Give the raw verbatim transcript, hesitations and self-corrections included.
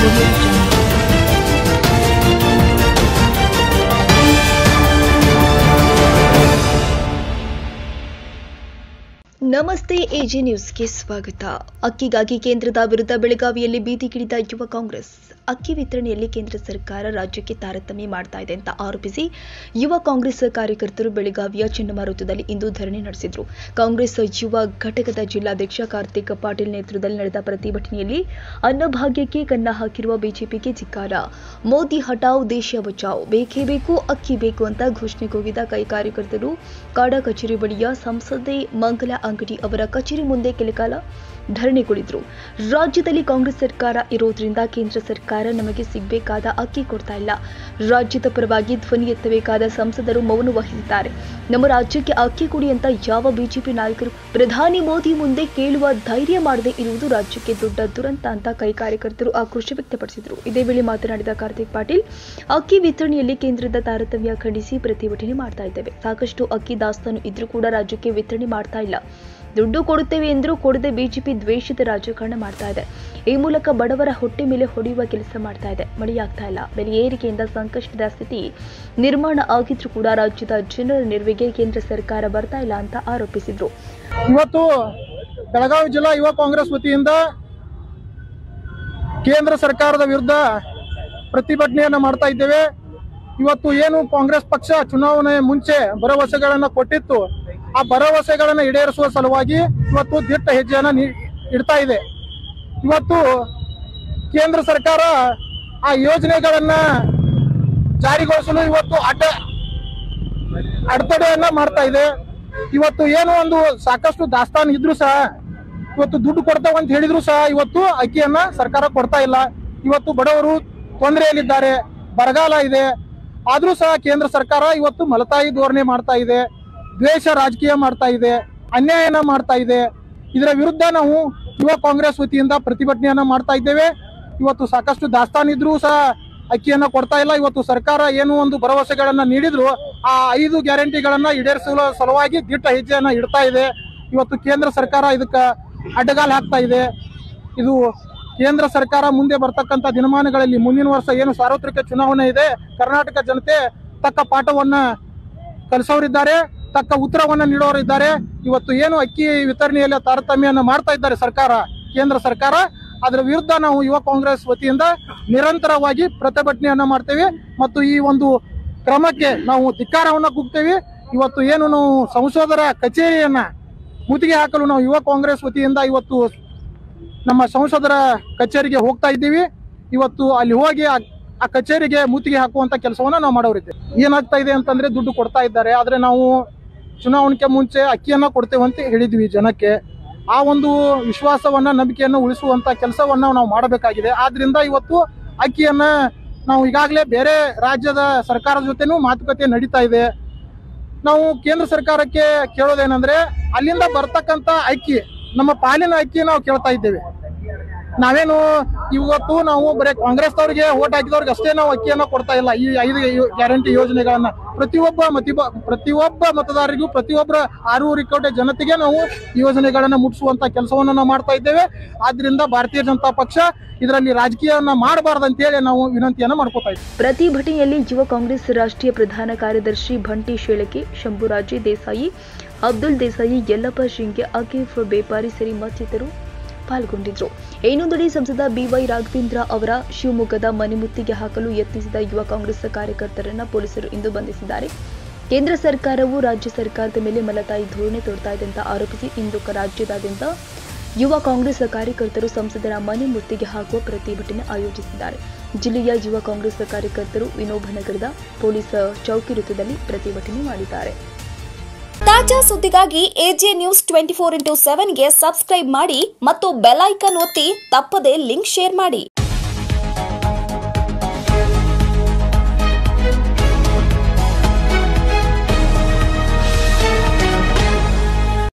ನಮಸ್ತೆ ಎಜಿ ನ್ಯೂಸ್ಗೆ ಸ್ವಾಗತ. ಅಕ್ಕಿಗಾಗಿ ಕೇಂದ್ರದ ವಿರುದ್ಧ ಬೆಳಗಾವಿಯಲ್ಲಿ ಬೀದಿಗಿಳಿದ ಯುವ ಕಾಂಗ್ರೆಸ್. ಅಕ್ಕಿ ವಿತರಣೆಯಲ್ಲಿ ಕೇಂದ್ರ ಸರ್ಕಾರ ರಾಜ್ಯಕ್ಕೆ ತಾರತಮ್ಯ ಮಾಡ್ತಾ ಇದೆ ಅಂತ ಆರೋಪಿಸಿ ಯುವ ಕಾಂಗ್ರೆಸ್ ಕಾರ್ಯಕರ್ತರು ಬೆಳಗಾವಿಯ ಚೆನ್ನಮ್ಮ ವೃತ್ತದಲ್ಲಿ ಇಂದು ಧರಣಿ ನಡೆಸಿದರು. ಕಾಂಗ್ರೆಸ್ ಯುವ ಘಟಕದ ಜಿಲ್ಲಾಧ್ಯಕ್ಷ ಕಾರ್ತಿಕ್ ಪಾಟೀಲ್ ನೇತೃತ್ವದಲ್ಲಿ ನಡೆದ ಪ್ರತಿಭಟನೆಯಲ್ಲಿ ಅನ್ನಭಾಗ್ಯಕ್ಕೆ ಕನ್ನ ಹಾಕಿರುವ ಬಿಜೆಪಿಗೆ ಧಿಕ್ಕಾರ, ಮೋದಿ ಹಟಾವ್ ದೇಶ ಬಚಾವ್, ಬೇಕೇ ಬೇಕು ಅಕ್ಕಿ ಬೇಕು ಅಂತ ಘೋಷಣೆ ಕೂಗಿದ ಕೈ ಕಾರ್ಯಕರ್ತರು ಕಾಡಾ ಕಚೇರಿ ಬಳಿಯ ಸಂಸದೆ ಮಂಗಲ ಅಂಗಡಿ ಅವರ ಕಚೇರಿ ಮುಂದೆ ಕೆಲಕಾಲ ಧರಣಿ ಕುಳಿತರು. ರಾಜ್ಯದಲ್ಲಿ ಕಾಂಗ್ರೆಸ್ ಸರ್ಕಾರ ಇರೋದ್ರಿಂದ ಕೇಂದ್ರ ಸರ್ಕಾರ ನಮಗೆ ಸಿಗಬೇಕಾದ ಅಕ್ಕಿ ಕೊಡ್ತಾ ಇಲ್ಲ. ರಾಜ್ಯದ ಪರವಾಗಿ ಧ್ವನಿ ಎತ್ತಬೇಕಾದ ಸಂಸದರು ಮೌನ ವಹಿಸಿದ್ದಾರೆ. ನಮ್ಮ ರಾಜ್ಯಕ್ಕೆ ಅಕ್ಕಿ ಕೊಡಿ ಅಂತ ಯಾವ ಬಿಜೆಪಿ ನಾಯಕರು ಪ್ರಧಾನಿ ಮೋದಿ ಮುಂದೆ ಕೇಳುವ ಧೈರ್ಯ ಮಾಡದೆ ಇರುವುದು ರಾಜ್ಯಕ್ಕೆ ದೊಡ್ಡ ದುರಂತ ಅಂತ ಕೈ ಕಾರ್ಯಕರ್ತರು ಆಕ್ರೋಶ ವ್ಯಕ್ತಪಡಿಸಿದರು. ಇದೇ ವೇಳೆ ಮಾತನಾಡಿದ ಕಾರ್ತಿಕ್ ಪಾಟೀಲ್, ಅಕ್ಕಿ ವಿತರಣೆಯಲ್ಲಿ ಕೇಂದ್ರದ ತಾರತಮ್ಯ ಖಂಡಿಸಿ ಪ್ರತಿಭಟನೆ ಮಾಡ್ತಾ ಇದ್ದೇವೆ. ಸಾಕಷ್ಟು ಅಕ್ಕಿ ದಾಸ್ತಾನು ಇದ್ರೂ ಕೂಡ ರಾಜ್ಯಕ್ಕೆ ವಿತರಣೆ ಮಾಡ್ತಾ ಇಲ್ಲ. ದುಡ್ಡು ಕೊಡುತ್ತೇವೆ ಎಂದರೂ ಕೊಡದೆ ಬಿಜೆಪಿ ದ್ವೇಷದ ರಾಜಕಾರಣ ಮಾಡ್ತಾ ಇದೆ. ಈ ಮೂಲಕ ಬಡವರ ಹೊಟ್ಟೆ ಮೇಲೆ ಹೊಡೆಯುವ ಕೆಲಸ ಮಾಡ್ತಾ ಇದೆ. ಮಳೆಯಾಗ್ತಾ ಇಲ್ಲ. ಬೆಲೆ ಏರಿಕೆಯಿಂದ ಸಂಕಷ್ಟದ ಸ್ಥಿತಿ ನಿರ್ಮಾಣ ಆಗಿದ್ರೂ ಕೂಡ ರಾಜ್ಯದ ಜನರ ನೆರವಿಗೆ ಕೇಂದ್ರ ಸರ್ಕಾರ ಬರ್ತಾ ಇಲ್ಲ ಅಂತ ಆರೋಪಿಸಿದ್ರು. ಇವತ್ತು ಬೆಳಗಾವಿ ಜಿಲ್ಲಾ ಯುವ ಕಾಂಗ್ರೆಸ್ ವತಿಯಿಂದ ಕೇಂದ್ರ ಸರ್ಕಾರದ ವಿರುದ್ಧ ಪ್ರತಿಭಟನೆಯನ್ನು ಮಾಡ್ತಾ ಇದ್ದೇವೆ. ಇವತ್ತು ಏನು ಕಾಂಗ್ರೆಸ್ ಪಕ್ಷ ಚುನಾವಣೆ ಮುಂಚೆ ಭರವಸೆಗಳನ್ನು ಕೊಟ್ಟಿತ್ತು, ಆ ಭರವಸೆಗಳನ್ನು ಈಡೇರಿಸುವ ಸಲುವಾಗಿ ಇವತ್ತು ದಿಟ್ಟ ಹೆಜ್ಜೆಯನ್ನು ಇಡ್ತಾ ಇದೆ. ಇವತ್ತು ಕೇಂದ್ರ ಸರ್ಕಾರ ಆ ಯೋಜನೆಗಳನ್ನ ಜಾರಿಗೊಳಿಸಲು ಇವತ್ತು ಅಡ್ಡ ಅಡೆತಡೆಯನ್ನ ಮಾಡ್ತಾ ಇದೆ. ಇವತ್ತು ಏನು ಒಂದು ಸಾಕಷ್ಟು ದಾಸ್ತಾನು ಇದ್ರು ಸಹ ಇವತ್ತು ದುಡ್ಡು ಕೊಡ್ತಾವ ಅಂತ ಹೇಳಿದ್ರು ಸಹ ಇವತ್ತು ಅಕ್ಕಿಯನ್ನ ಸರ್ಕಾರ ಕೊಡ್ತಾ ಇಲ್ಲ. ಇವತ್ತು ಬಡವರು ತೊಂದರೆಯಲ್ಲಿದ್ದಾರೆ, ಬರಗಾಲ ಇದೆ. ಆದ್ರೂ ಸಹ ಕೇಂದ್ರ ಸರ್ಕಾರ ಇವತ್ತು ಮಲತಾಯಿ ಧೋರಣೆ ಮಾಡ್ತಾ ಇದೆ, ದ್ವೇಷ ರಾಜಕೀಯ ಮಾಡ್ತಾ ಇದೆ, ಅನ್ಯಾಯನ ಮಾಡ್ತಾ ಇದೆ. ಇದರ ವಿರುದ್ಧ ನಾವು ಯುವ ಕಾಂಗ್ರೆಸ್ ವತಿಯಿಂದ ಪ್ರತಿಭಟನೆಯನ್ನ ಮಾಡ್ತಾ ಇದ್ದೇವೆ. ಇವತ್ತು ಸಾಕಷ್ಟು ದಾಸ್ತಾನು ಇದ್ರೂ ಸಹ ಅಕ್ಕಿಯನ್ನ ಕೊಡ್ತಾ ಇಲ್ಲ. ಇವತ್ತು ಸರ್ಕಾರ ಏನು ಒಂದು ಭರವಸೆಗಳನ್ನ ನೀಡಿದ್ರು ಆ ಐದು ಗ್ಯಾರಂಟಿಗಳನ್ನ ಈಡೇರಿಸುವ ಸಲುವಾಗಿ ದಿಟ್ಟ ಹೆಜ್ಜೆಯನ್ನ ಇಡ್ತಾ ಇದೆ. ಇವತ್ತು ಕೇಂದ್ರ ಸರ್ಕಾರ ಇದಕ್ಕೆ ಅಡ್ಡಗಾಲ ಹಾಕ್ತಾ ಇದೆ. ಇದು ಕೇಂದ್ರ ಸರ್ಕಾರ ಮುಂದೆ ಬರ್ತಕ್ಕಂಥ ದಿನಮಾನಗಳಲ್ಲಿ ಮುಂದಿನ ವರ್ಷ ಏನು ಸಾರ್ವತ್ರಿಕ ಚುನಾವಣೆ ಇದೆ, ಕರ್ನಾಟಕ ಜನತೆ ತಕ್ಕ ಪಾಠವನ್ನ ಕಲಿಸೋರಿದ್ದಾರೆ, ತಕ್ಕ ಉತ್ತರವನ್ನ ನೀಡೋರಿದ್ದಾರೆ. ಇವತ್ತು ಏನು ಅಕ್ಕಿ ವಿತರಣೆಯಲ್ಲಿ ತಾರತಮ್ಯವನ್ನು ಮಾಡ್ತಾ ಇದ್ದಾರೆ ಸರ್ಕಾರ, ಕೇಂದ್ರ ಸರ್ಕಾರ, ಅದರ ವಿರುದ್ಧ ನಾವು ಯುವ ಕಾಂಗ್ರೆಸ್ ವತಿಯಿಂದ ನಿರಂತರವಾಗಿ ಪ್ರತಿಭಟನೆಯನ್ನ ಮಾಡ್ತೇವೆ ಮತ್ತು ಈ ಒಂದು ಕ್ರಮಕ್ಕೆ ನಾವು ಧಿಕ್ಕಾರವನ್ನ ಕೂಗ್ತೇವೆ. ಇವತ್ತು ಏನು ನಾವು ಸಂಸದರ ಕಚೇರಿಯನ್ನ ಮುತ್ತಿಗೆ ಹಾಕಲು ನಾವು ಯುವ ಕಾಂಗ್ರೆಸ್ ವತಿಯಿಂದ ಇವತ್ತು ನಮ್ಮ ಸಂಸದರ ಕಚೇರಿಗೆ ಹೋಗ್ತಾ ಇದ್ದೀವಿ. ಇವತ್ತು ಅಲ್ಲಿ ಹೋಗಿ ಆ ಕಚೇರಿಗೆ ಮುತ್ತಿಗೆ ಹಾಕುವಂತ ಕೆಲಸವನ್ನ ನಾವು ಮಾಡೋರಿದ್ದೇವೆ. ಏನಾಗ್ತಾ ಇದೆ ಅಂತಂದ್ರೆ ದುಡ್ಡು ಕೊಡ್ತಾ ಇದ್ದಾರೆ, ಆದ್ರೆ ನಾವು ಚುನಾವಣೆಗೆ ಮುಂಚೆ ಅಕ್ಕಿಯನ್ನ ಕೊಡ್ತೇವೆ ಅಂತ ಹೇಳಿದ್ವಿ ಜನಕ್ಕೆ. ಆ ಒಂದು ವಿಶ್ವಾಸವನ್ನ ನಂಬಿಕೆಯನ್ನು ಉಳಿಸುವಂತ ಕೆಲಸವನ್ನ ನಾವು ಮಾಡಬೇಕಾಗಿದೆ. ಆದ್ರಿಂದ ಇವತ್ತು ಅಕ್ಕಿಯನ್ನ ನಾವು ಈಗಾಗಲೇ ಬೇರೆ ರಾಜ್ಯದ ಸರ್ಕಾರದ ಜೊತೆನೂ ಮಾತುಕತೆ ನಡೀತಾ ಇದೆ. ನಾವು ಕೇಂದ್ರ ಸರ್ಕಾರಕ್ಕೆ ಕೇಳೋದೇನಂದ್ರೆ ಅಲ್ಲಿಂದ ಬರ್ತಕ್ಕಂಥ ಅಕ್ಕಿ, ನಮ್ಮ ಪಾಲಿನ ಅಕ್ಕಿ ನಾವು ಕೇಳ್ತಾ ಇದ್ದೇವೆ. ನಾವೇನು ಇವತ್ತು ನಾವು ಬರೀ ಕಾಂಗ್ರೆಸ್ನವ್ರಿಗೆ ಓಟ್ ಹಾಕಿದವ್ರಿಗೆ ಅಷ್ಟೇ ನಾವು ಅಕ್ಕಿಯನ್ನ ಕೊಡ್ತಾ ಇಲ್ಲ. ಈ ಐದು ಗ್ಯಾರಂಟಿ ಯೋಜನೆಗಳನ್ನ ಪ್ರತಿಯೊಬ್ಬ ಮತಿಬ ಪ್ರತಿಯೊಬ್ಬ ಮತದಾರರಿಗೂ ಪ್ರತಿಯೊಬ್ಬರ ಆರೂವರೆ ಕೋಟಿ ಜನತೆಗೆ ನಾವು ಯೋಜನೆಗಳನ್ನ ಮುಟ್ಟಿಸುವಂತ ಕೆಲಸವನ್ನು ನಾವು ಮಾಡ್ತಾ ಇದ್ದೇವೆ. ಆದ್ರಿಂದ ಭಾರತೀಯ ಜನತಾ ಪಕ್ಷ ಇದರಲ್ಲಿ ರಾಜಕೀಯವನ್ನ ಮಾಡಬಾರ್ದಂತೇಳಿ ನಾವು ವಿನಂತಿಯನ್ನ ಮಾಡ್ಕೋತಾ ಇದ್ದೀವಿ. ಪ್ರತಿಭಟನೆಯಲ್ಲಿ ಯುವ ಕಾಂಗ್ರೆಸ್ ರಾಷ್ಟ್ರೀಯ ಪ್ರಧಾನ ಕಾರ್ಯದರ್ಶಿ ಬಂಟಿ ಶೇಳಕೆ, ಶಂಭುರಾಜೆ ದೇಸಾಯಿ, ಅಬ್ದುಲ್ ದೇಸಾಯಿ, ಯಲ್ಲಪ್ಪ ಶಿಂಗೆ, ಅಕೀಫ್ ಬೇಪಾರಿ ಸೇರಿ ಮತ್ತಿತರರು ಪಾಲ್ಗೊಂಡಿದ್ರು. ಇನ್ನೊಂದೆಡೆ ಸಂಸದ ಬಿವೈ ರಾಘವೇಂದ್ರ ಅವರ ಶಿವಮೊಗ್ಗದ ಮನೆ ಮುತ್ತಿಗೆ ಹಾಕಲು ಯತ್ನಿಸಿದ ಯುವ ಕಾಂಗ್ರೆಸ್ ಕಾರ್ಯಕರ್ತರನ್ನ ಪೊಲೀಸರು ಇಂದು ಬಂಧಿಸಿದ್ದಾರೆ. ಕೇಂದ್ರ ಸರ್ಕಾರವು ರಾಜ್ಯ ಸರ್ಕಾರದ ಮೇಲೆ ಮಲತಾಯಿ ಧೋರಣೆ ತೋರ್ತಾ ಇದೆ ಅಂತ ಆರೋಪಿಸಿ ಇಂದು ರಾಜ್ಯದಾದ್ಯಂತ ಯುವ ಕಾಂಗ್ರೆಸ್ ಕಾರ್ಯಕರ್ತರು ಸಂಸದರ ಮನೆ ಮುತ್ತಿಗೆ ಹಾಕುವ ಪ್ರತಿಭಟನೆ ಆಯೋಜಿಸಿದ್ದಾರೆ. ಜಿಲ್ಲೆಯ ಯುವ ಕಾಂಗ್ರೆಸ್ ಕಾರ್ಯಕರ್ತರು ವಿನೋಬನಗರದ ಪೊಲೀಸ್ ಚೌಕಿ ವೃತ್ತದಲ್ಲಿ ಪ್ರತಿಭಟನೆ ಮಾಡಿದ್ದಾರೆ. ತಾಜಾ ಸುದ್ದಿಗಾಗಿ AJ news twenty four into ಸೆವೆನ್ಗೆ ಸಬ್ಸ್ಕ್ರೈಬ್ ಮಾಡಿ ಮತ್ತು ಬೆಲ್ ಐಕಾನ್ ಒತ್ತಿ ತಪ್ಪದೇ ಲಿಂಕ್ ಶೇರ್ ಮಾಡಿ.